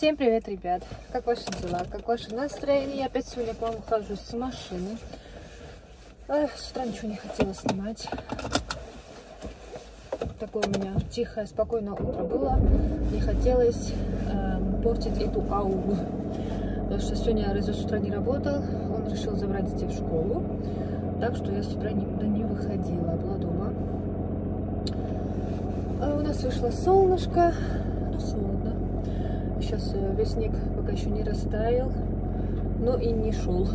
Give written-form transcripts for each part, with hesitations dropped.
Всем привет, ребят! Как ваши дела? Как ваше настроение? Я опять сегодня к вам ухожу с машины. С утра ничего не хотела снимать. Такое у меня тихое, спокойное утро было. Не хотелось портить эту ауру. Потому что сегодня Резо с утра не работал. Он решил забрать детей в школу. Так что я с утра никуда не выходила. Была дома. У нас вышло солнышко. Ну, холодно. Сейчас весь снег пока еще не растаял, но и не шел.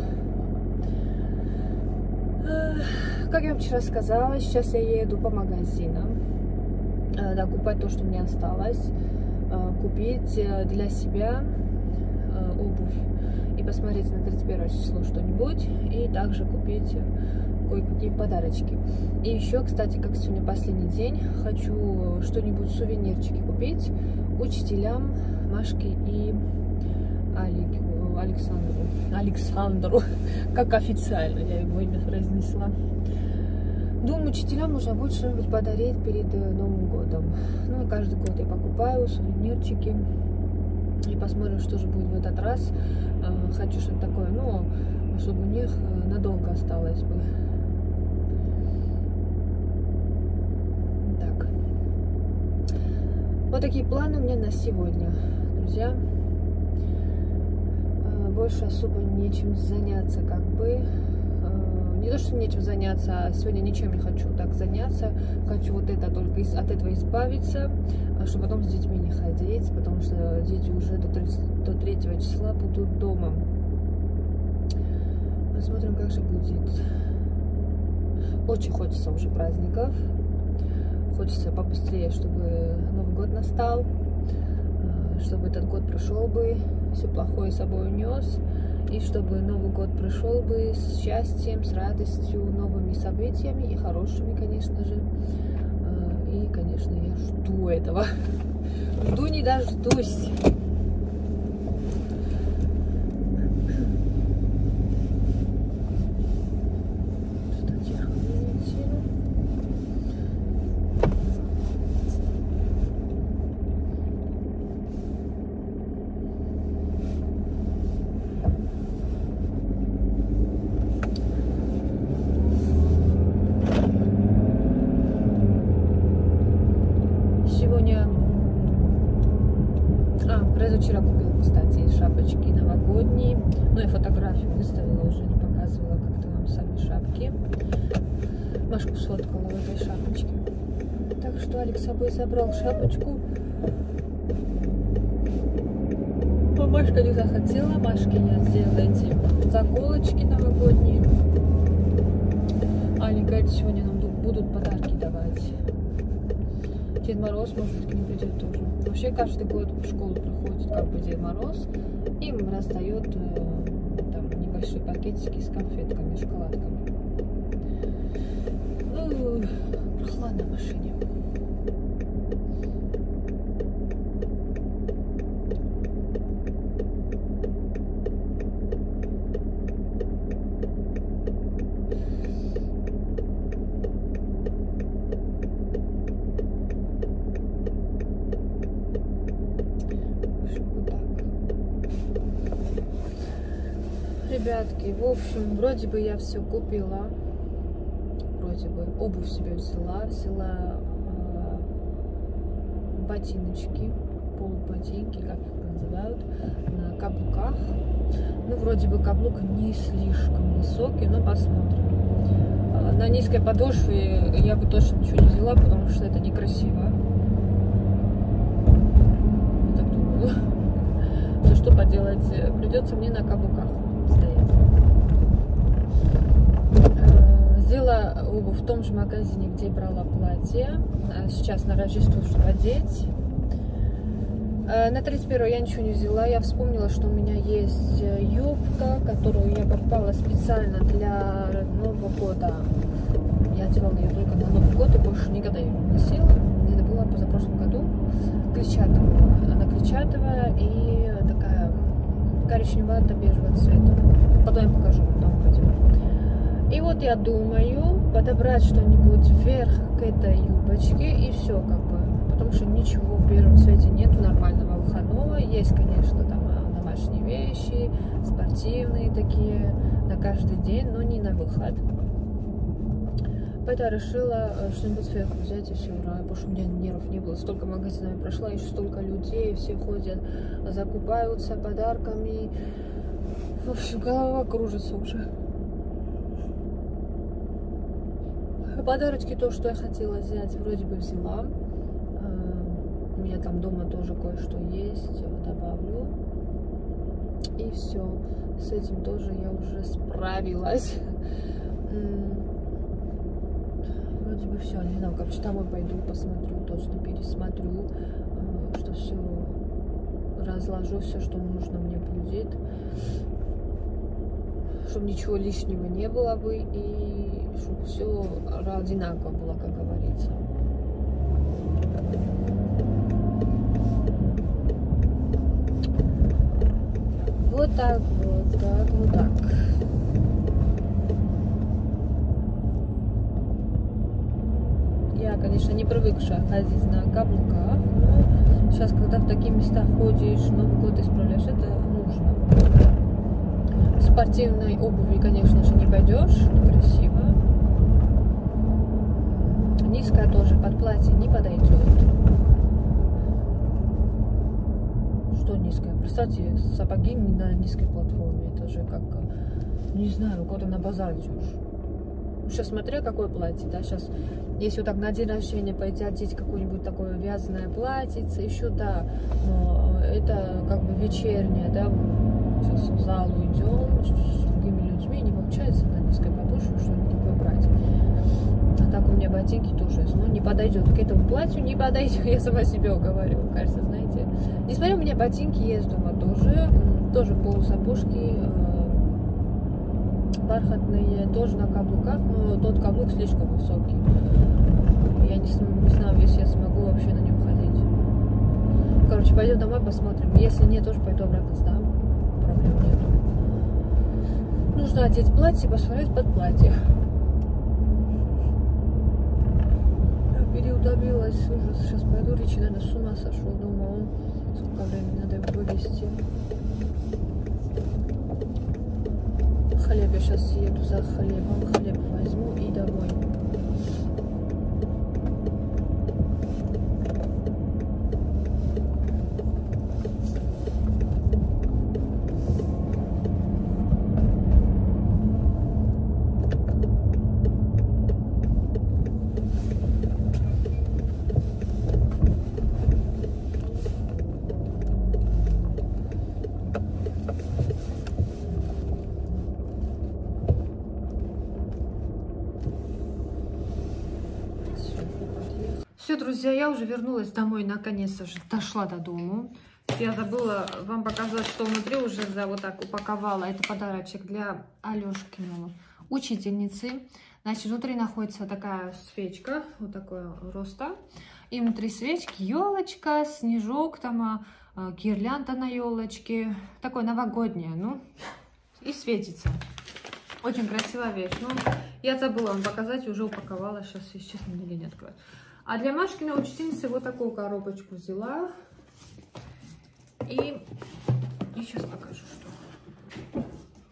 Как я вам вчера сказала, сейчас я еду по магазинам, докупать то, что мне осталось, купить для себя обувь и посмотреть на 31 число что-нибудь, и также купить кое-какие подарочки. И еще, кстати, как сегодня последний день, хочу что-нибудь, сувенирчики купить учителям Машке и Александру, как официально я его имя произнесла. Думаю, учителям нужно будет что-нибудь подарить перед Новым годом. Ну и каждый год я покупаю сувенирчики. И посмотрим, что же будет в этот раз. Хочу что-то такое, ну, чтобы у них надолго осталось бы. Так. Вот такие планы у меня на сегодня, друзья. Больше особо нечем заняться, как бы. Не то, что нечем заняться, а сегодня ничем не хочу так заняться. Хочу вот это только от этого избавиться, чтобы потом с детьми не ходить, потому что дети уже до 3 числа будут дома. Посмотрим, как же будет. Очень хочется уже праздников. Хочется побыстрее, чтобы Новый год настал, чтобы этот год прошел бы, все плохое с собой унес, и чтобы Новый год пришел бы с счастьем, с радостью, новыми событиями и хорошими, конечно же. И, конечно, я жду этого. Жду не дождусь. Резо вчера купил, кстати, шапочки новогодние. Ну, я фотографию выставила, уже не показывала как-то вам сами шапки. Машку сфоткала в этой шапочке. Так что Алекс с собой забрал шапочку. А Машка не захотела. Машке я сделала эти заколочки новогодние. Аня говорит, сегодня нам будут подарки давать. Дед Мороз, может быть, к ним придет тоже. Вообще каждый год в школу приходит как бы Дед Мороз, им раздает там небольшие пакетики с конфетками, шоколадками. Прохладно в машине. Ребятки, в общем, вроде бы я все купила, вроде бы обувь себе взяла ботиночки, полуботинки, как их называют, на каблуках. Ну, вроде бы каблук не слишком высокий, но посмотрим. На низкой подошве я бы точно ничего не взяла, потому что это некрасиво. Я так думаю. Ну, что поделать, придется мне на каблуках стоять. Взяла обувь в том же магазине, где брала платье. Сейчас на Рождество, чтобы одеть. На 31 я ничего не взяла. Я вспомнила, что у меня есть юбка, которую я покупала специально для Нового года. Я одевала ее только на Новый год и больше никогда ее не носила. Это было в позапрошлом году. Клетчатая. Она клетчатая и такая коричневато-бежевого цвета. Потом я покажу вам пойдем. И вот я думаю подобрать что-нибудь вверх к этой юбочке и все как бы. Потому что ничего в бежевом цвете нету нормального выходного. Есть, конечно, конечно, там домашние вещи, спортивные такие, на каждый день, но не на выход. Поэтому я решила что-нибудь сверху взять и все, потому что у меня нервов не было. Столько магазинов я прошла, еще столько людей, все ходят, закупаются подарками. В общем, голова кружится уже. Подарочки, то, что я хотела взять, вроде бы взяла. У меня там дома тоже кое-что есть, добавлю. И все. С этим тоже я уже справилась. Вроде бы все. Не знаю, короче, домой пойду, посмотрю, точно пересмотрю, что все разложу, все, что нужно мне будет. Чтобы ничего лишнего не было бы, и чтобы все одинаково было, как говорится. Вот так, вот так, вот так. Я, конечно, не привыкшая ходить на каблуках, но сейчас, когда в такие места ходишь, Новый год исправляешь, это нужно. В спортивной обуви, конечно же, не пойдешь, некрасиво. Низкая тоже под платье не подойдет. Что низкая? Представьте, сапоги на низкой платформе. Это же как, не знаю, куда на базар идешь. Сейчас смотря какое платье, да, сейчас, если вот так на день рождения пойти одеть какое-нибудь такое вязаное платьице, еще, да, но это как бы вечернее, да, сейчас в залу идем с другими людьми, не получается на низкой подошве что-нибудь такое брать. А так у меня ботинки тоже есть, но не подойдет, к этому платью не подойдет, я сама себе уговариваю, кажется, знаете. Несмотря, у меня ботинки есть дома тоже полусапожки, бархатные, тоже на каблуках, но тот каблук слишком высокий. Я не знаю, если я смогу вообще на нем ходить. Короче, пойдем домой, посмотрим. Если нет, тоже пойду обратно сдам. Проблем нету. Нужно одеть платье и посмотреть под платье. Я переутомилась, ужас. Сейчас пойду, Ричи, наверное, с ума сошел дома. Он сколько времени надо его вывести. Хлеб, я сейчас еду за хлебом, хлеб возьму и домой. Все, друзья, я уже вернулась домой, наконец-то же дошла до дому. Я забыла вам показать, что внутри уже вот так упаковала. Это подарочек для Алёшкиной учительницы. Значит, внутри находится такая свечка, вот такого роста. И внутри свечки елочка, снежок, там гирлянда на елочке. Такое новогоднее, ну, и светится. Очень красивая вещь. Ну, я забыла вам показать, уже упаковала. Сейчас, если честно, мне лень открывать. А для Машкиной учительницы вот такую коробочку взяла. И сейчас покажу, что.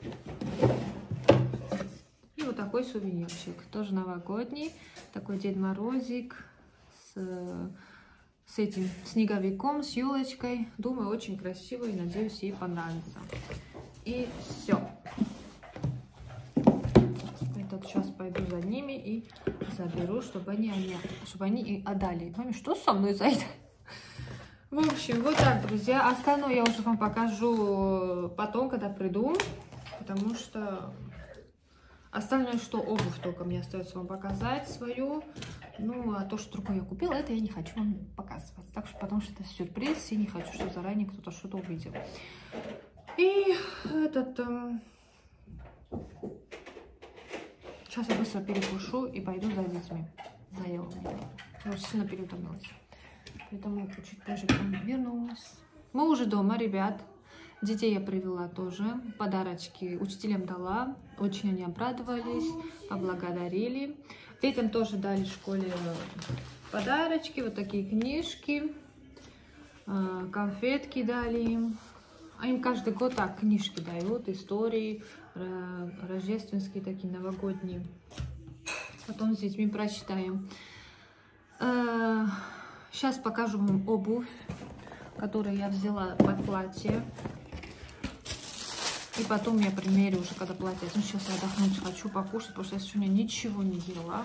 И вот такой сувенирчик. Тоже новогодний. Такой Дед Морозик с этим снеговиком, с елочкой. Думаю, очень красивый. Надеюсь, ей понравится. И все. Сейчас пойду за ними и заберу, чтобы они и отдали. Маме, что со мной за это? В общем, вот так, друзья. Остальное я уже вам покажу потом, когда приду. Потому что остальное, что обувь только мне остается вам показать свою. Ну, а то, что другое я купила, это я не хочу вам показывать. Так что, потому что это сюрприз, и не хочу, чтобы заранее кто-то что-то увидел. И этот... Сейчас я быстро перекушу и пойду за детьми. Заела. Я очень сильно переутомилась. Поэтому чуть позже к вам вернулась. Мы уже дома, ребят. Детей я привела тоже. Подарочки учителям дала. Очень они обрадовались, поблагодарили. Детям тоже дали в школе подарочки. Вот такие книжки. Конфетки дали им. А им каждый год так книжки дают, истории, рождественские такие, новогодние. Потом с детьми прочитаем. Сейчас покажу вам обувь, которую я взяла под платье. И потом я примерю уже, когда платье. Ну, сейчас я отдохнуть хочу, покушать, потому что я сегодня ничего не ела.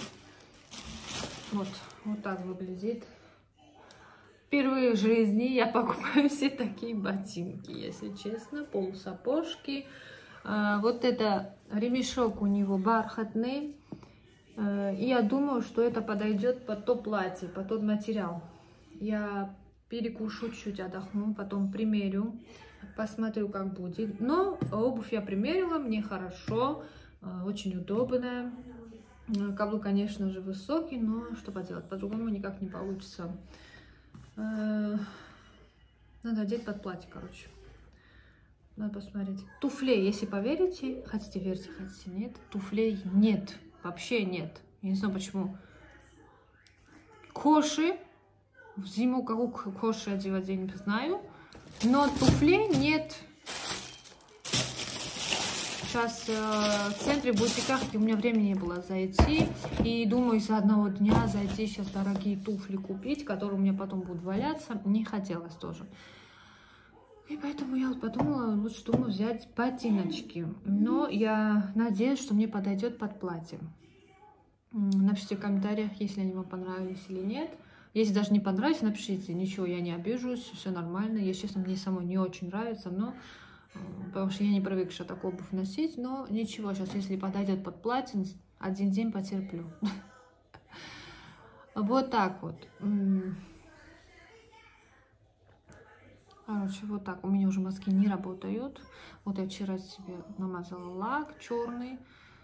Вот так выглядит. Впервые в жизни я покупаю все такие ботинки, если честно. Полусапожки. Вот это ремешок у него бархатный. И я думаю, что это подойдет под то платье, под тот материал. Я перекушу чуть, отдохну, потом примерю. Посмотрю, как будет. Но обувь я примерила, мне хорошо, очень удобная. Каблук, конечно же, высокий, но что поделать, по-другому никак не получится. Надо одеть под платье, короче. Надо посмотреть. Туфлей, если поверите, хотите верьте, хотите нет, туфлей нет, вообще нет. Я не знаю почему. Коши, в зиму какую коши одевать, я не знаю. Но туфлей нет. Сейчас в центре бутиках, у меня времени не было зайти. И думаю, из-за одного дня зайти сейчас дорогие туфли купить, которые у меня потом будут валяться. Не хотелось тоже. И поэтому я подумала, лучше думаю взять ботиночки. Но я надеюсь, что мне подойдет под платье. Напишите в комментариях, если они вам понравились или нет. Если даже не понравится, напишите, ничего, я не обижусь, все нормально. Если честно, мне самой не очень нравится, но потому что я не привыкла такую обувь носить, но ничего, сейчас, если подойдет под платье, один день потерплю. Вот так вот. Короче, вот так. У меня уже мазки не работают. Вот я вчера себе намазала лак черный.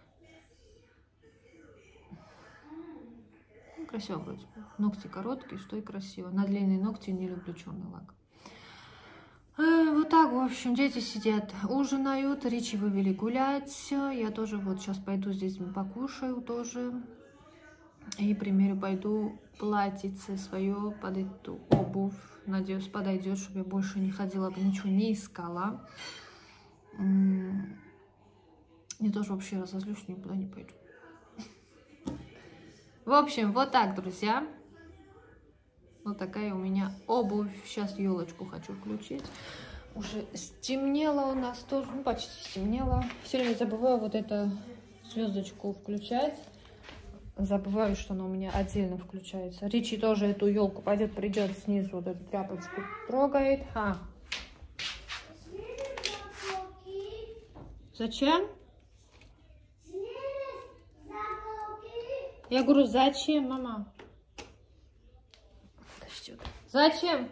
Красиво вроде бы. Ногти короткие, что и красиво. На длинные ногти не люблю черный лак. Вот так, в общем, дети сидят, ужинают. Ричи вывели гулять. Я тоже вот сейчас пойду с детьми покушаю тоже. И примерю, пойду платьице свое под эту обувь. Надеюсь, подойдет, чтобы я больше не ходила, ничего не искала. Я тоже вообще разозлюсь, что никуда не пойду. В общем, вот так, друзья. Вот такая у меня обувь. Сейчас елочку хочу включить. Уже стемнело у нас тоже. Ну, почти стемнело. Все время забываю вот эту звездочку включать. Забываю, что она у меня отдельно включается. Ричи тоже эту елку пойдет, придет снизу, вот эту тряпочку трогает. Зачем? Я говорю, зачем, мама? Зачем?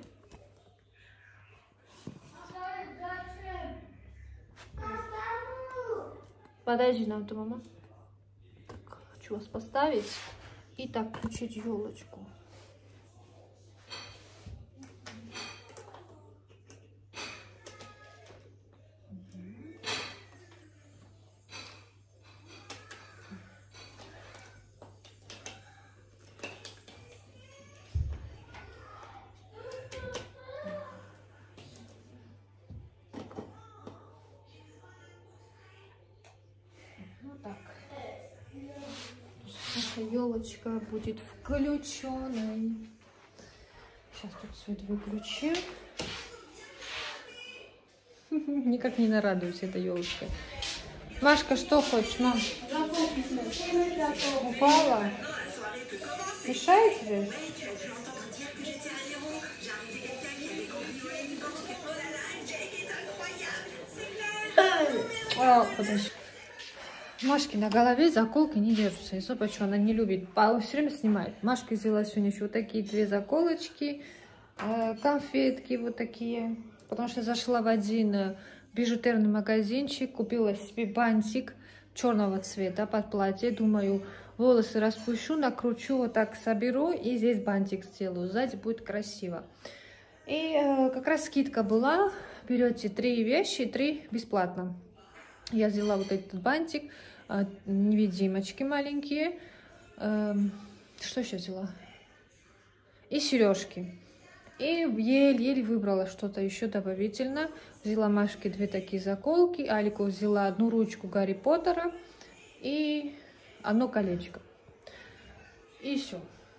Подожди нам, то мама. Так, хочу вас поставить и так включить елочку. Наша елочка будет включенной. Сейчас тут свет выключим. Никак не нарадуюсь этой елочкой. Машка, что хочешь, мам? Упала? Мешает тебе? Подожди. Машки на голове заколки не держатся. И почему она не любит. Все время снимает. Машка взяла сегодня еще вот такие 2 заколочки. Конфетки вот такие. Потому что зашла в один бижутерный магазинчик. Купила себе бантик черного цвета под платье. Думаю, волосы распущу, накручу, вот так соберу. И здесь бантик сделаю. Сзади будет красиво. И как раз скидка была. Берете 3 вещи, 3 бесплатно. Я взяла вот этот бантик, невидимочки маленькие. Что еще взяла? И сережки. И еле-еле выбрала что-то еще добавительно. Взяла Машке 2 такие заколки, Алику взяла 1 ручку Гарри Поттера и 1 колечко. И все.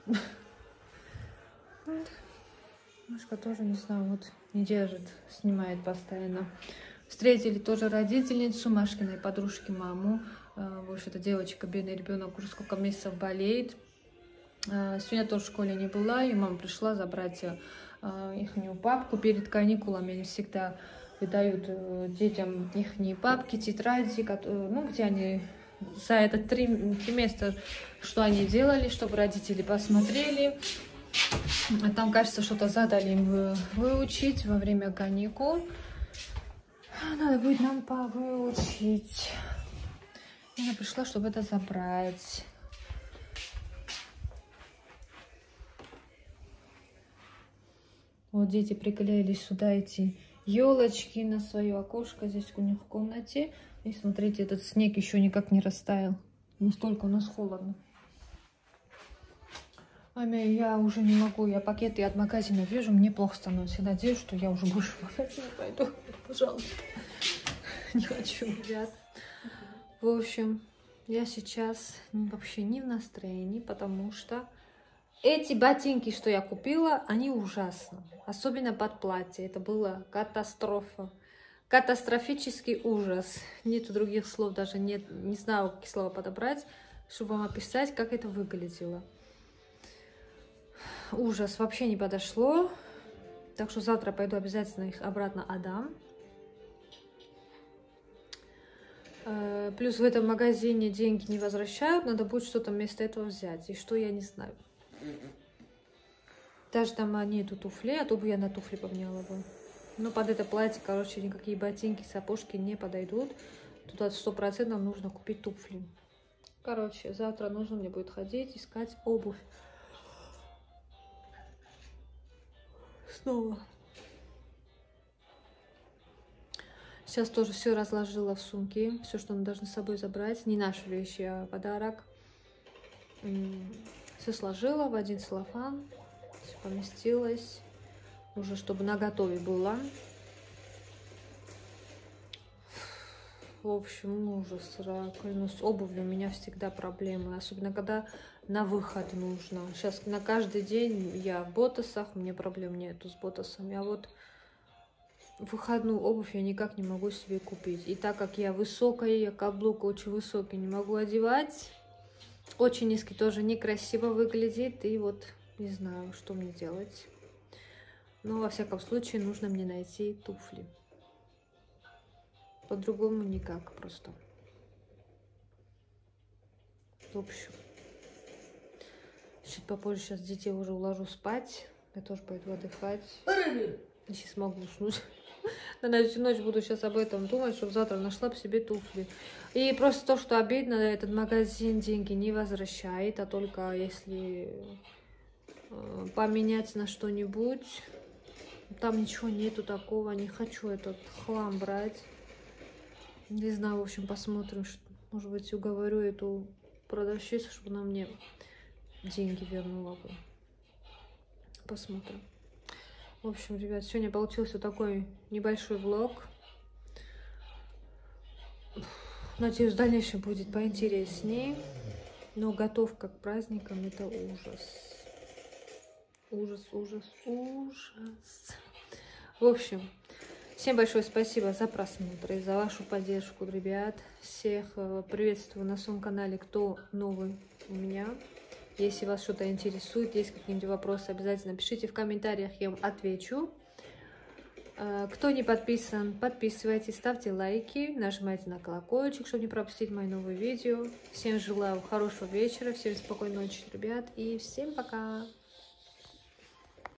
Машка тоже, не знаю, вот не держит, снимает постоянно. Встретили тоже родительницу Машкиной подружки, маму. В общем, эта девочка, бедный ребенок, уже сколько месяцев болеет. Сегодня тоже в школе не была, и мама пришла забрать ихнюю папку перед каникулами. Они всегда выдают детям ихние папки, тетради, ну, где они за этот триместр, что они делали, чтобы родители посмотрели. Там, кажется, что-то задали им выучить во время каникул. Надо будет нам повыучить. Я пришла, чтобы это забрать. Вот дети приклеили сюда эти елочки на свое окошко здесь у них в комнате. И смотрите, этот снег еще никак не растаял. Настолько у нас холодно. Маме, я уже не могу, я пакеты от магазина вижу, мне плохо становится. Я надеюсь, что я уже больше в магазин пойду. Пожалуйста. Не хочу, ребят. В общем, я сейчас вообще не в настроении, потому что эти ботинки, что я купила, они ужасны. Особенно под платье. Это была катастрофа. Катастрофический ужас. Нету других слов, даже нет, не знаю, какие слова подобрать, чтобы вам описать, как это выглядело. Ужас, вообще не подошло. Так что завтра пойду обязательно их обратно отдам. Плюс в этом магазине деньги не возвращают. Надо будет что-то вместо этого взять. И что, я не знаю. Даже там нету туфлей, а то бы я на туфли поменяла бы. Но под это платье, короче, никакие ботинки, сапожки не подойдут. Туда 100% нужно купить туфли. Короче, завтра нужно мне будет ходить, искать обувь. Снова. Сейчас тоже все разложила в сумке. Все, что мы должны с собой забрать. Не наши вещи, а подарок. Все сложила в один целлофан. Все поместилось. Уже чтобы наготове было. В общем, ужас. С обувью у меня всегда проблемы. Особенно, когда на выход нужно. Сейчас на каждый день я в ботасах. Мне проблем нету с ботасами. А вот выходную обувь я никак не могу себе купить. И так как я высокая, каблук очень высокий, не могу одевать. Очень низкий тоже некрасиво выглядит. И вот не знаю, что мне делать. Но во всяком случае нужно мне найти туфли. По-другому никак просто. В общем. Чуть попозже сейчас детей уже уложу спать. Я тоже пойду отдыхать. Если смогу уснуть. На всю ночь буду сейчас об этом думать, чтобы завтра нашла бы себе туфли. И просто то, что обидно, этот магазин деньги не возвращает, а только если поменять на что-нибудь. Там ничего нету такого, не хочу этот хлам брать. Не знаю, в общем, посмотрим. Может быть, уговорю эту продавщицу, чтобы она мне деньги вернула бы. Посмотрим. В общем, ребят, сегодня получился такой небольшой влог. Надеюсь, в дальнейшем будет поинтереснее. Но готовка к праздникам — это ужас. Ужас, ужас, ужас. В общем, всем большое спасибо за просмотр и за вашу поддержку, ребят. Всех приветствую на своем канале, кто новый у меня. Если вас что-то интересует, есть какие-нибудь вопросы, обязательно пишите в комментариях, я вам отвечу. Кто не подписан, подписывайтесь, ставьте лайки, нажимайте на колокольчик, чтобы не пропустить мои новые видео. Всем желаю хорошего вечера, всем спокойной ночи, ребят, и всем пока!